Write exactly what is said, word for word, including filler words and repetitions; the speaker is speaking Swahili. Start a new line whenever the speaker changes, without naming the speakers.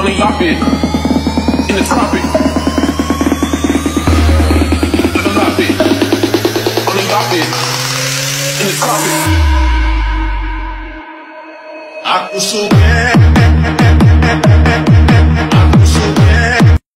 on a yacht bed in the tropics. On a yacht bed, on a yacht bed in the tropics. Aku suka, aku suka.